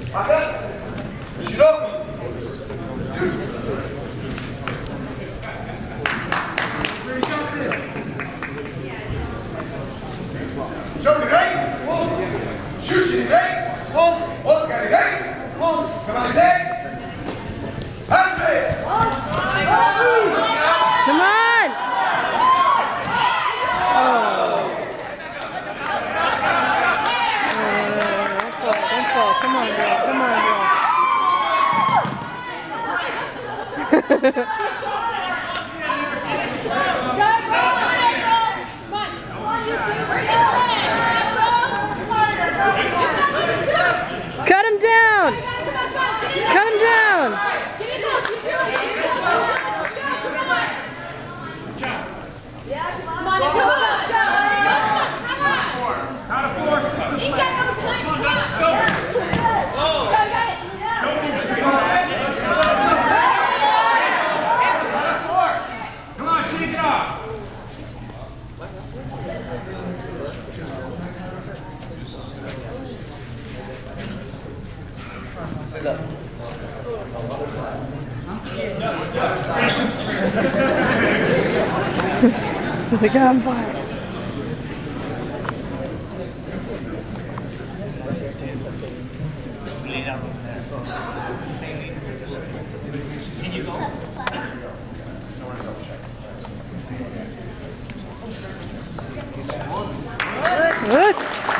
Cut him down! Cut him down! She's like, I'm fine. Can you go? Good.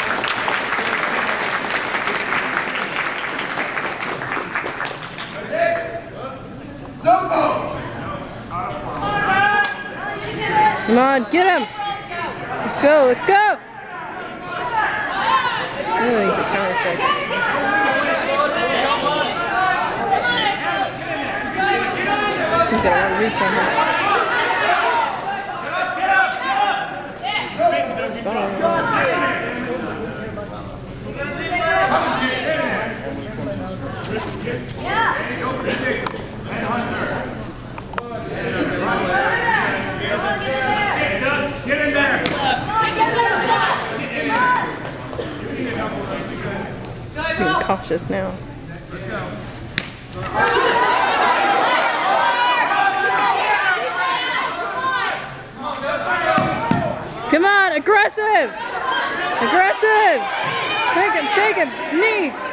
Come on, get him! Let's go, let's go! Oh, he's a counter strike. He's got a lot of reach on him. Get in there! Being cautious now. Come on, aggressive! Aggressive! Take him, knee!